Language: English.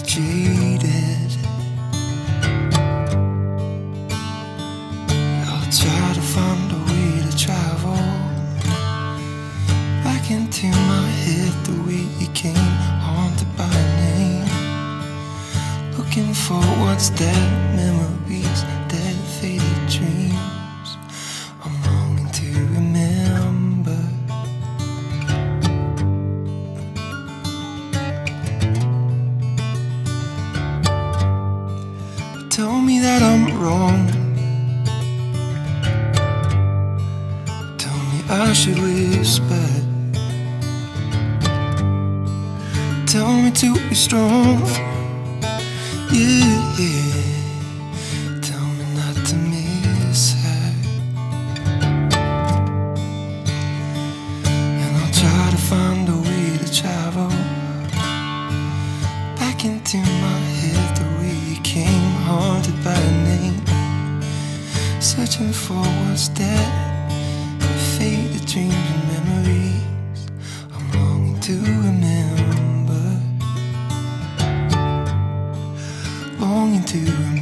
jaded. I'll try to find a way to travel back into my head the way it came, haunted by a name. Looking for what's dead, memories, dead faded dreams. I'm longing to remember. Tell me that I'm wrong. Tell me I should whisper. Tell me to be strong. Yeah, yeah. Tell me not to miss her. And I'll try to find a way to travel back into my head the way it came, haunted by a name. Searching for what's dead, faded dreams and memories. I'm longing to remember. Longing to remember.